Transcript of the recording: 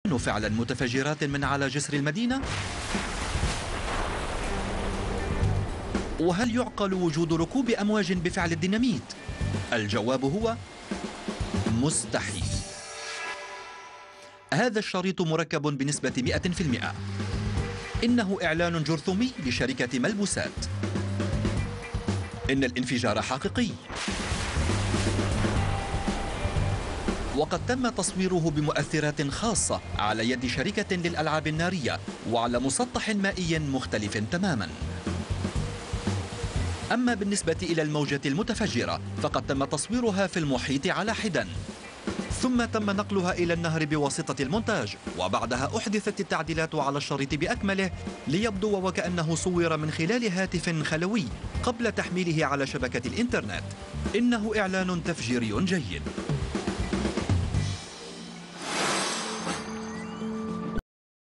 فعلا متفجرات من على جسر المدينة؟ وهل يعقل وجود ركوب أمواج بفعل الديناميت؟ الجواب هو مستحيل. هذا الشريط مركب بنسبة 100%. إنه إعلان جرثومي لشركة ملبوسات. إن الانفجار حقيقي، وقد تم تصويره بمؤثرات خاصة على يد شركة للألعاب النارية وعلى مسطح مائي مختلف تماما. أما بالنسبة إلى الموجة المتفجرة فقد تم تصويرها في المحيط على حدة، ثم تم نقلها إلى النهر بواسطة المونتاج، وبعدها أحدثت التعديلات على الشريط بأكمله ليبدو وكأنه صور من خلال هاتف خلوي قبل تحميله على شبكة الإنترنت. إنه إعلان تفجيري جيد.